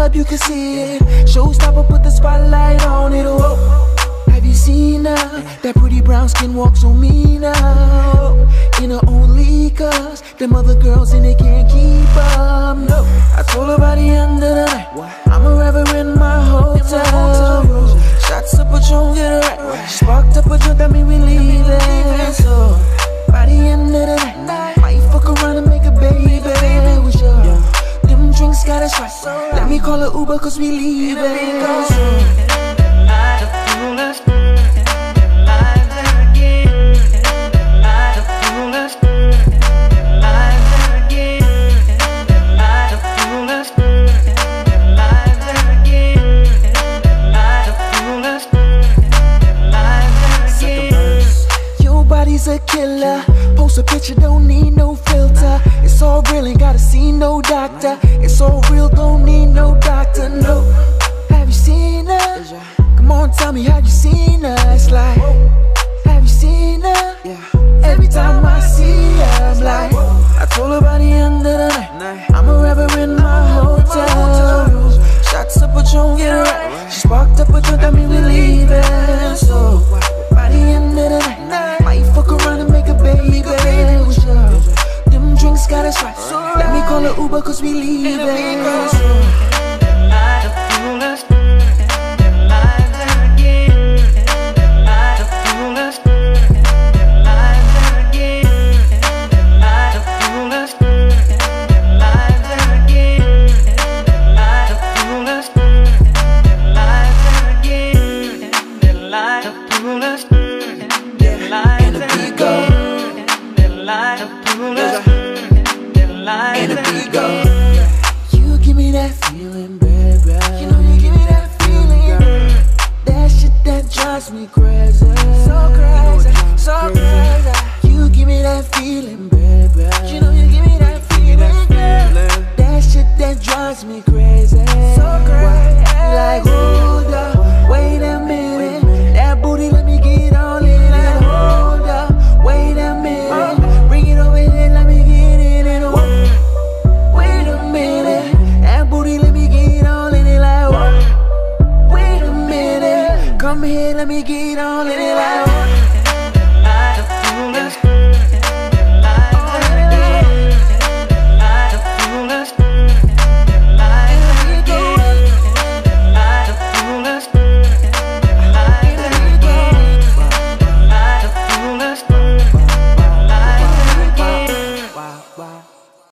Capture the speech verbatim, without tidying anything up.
club, you can see it. Showstopper, put the spotlight on it. Whoa. Have you seen her? That pretty brown skin walks so mean now. In her own league, cause them other girls in it can't keep up. No, I told her by the end of the night, I'ma have her in my hotel room. Shots of Patron, get her right. She sparked up a joint, that mean we leaving. So, by the end of the night, might fuck around and make a baby with you. Them drinks got us right. Let me call her Uber, cause we leaving. A killer, post a picture, don't need no filter. It's all real, ain't gotta see no doctor. It's all real, don't need no doctor, no. Have you seen her? Come on, tell me, have you seen her? It's like, have you seen her? Every time I see her, I'm like, I told her by the end of the night, I'ma have her in my hotel room. Shots of Patron, get her right. She sparked up a joint, that mean we leaving. So, by the end of the night, might fuck around and make a baby with you. Them drinks got us right. Let me call her Uber, cause we leaving. You give me that feeling, baby. You know you give me that feeling. That shit that drives me crazy. So crazy, so crazy. You give me that feeling, baby. You know you give me that feeling, girl. That shit that drives me crazy. So crazy. Like hold up, wait a minute. That booty let me get on it. Like hold up, wait a minute. Bring it over here, let me get in it. Wait a minute, that booty let me get all in it like whoa. Wait a minute, come here, let me get all in it like whoa.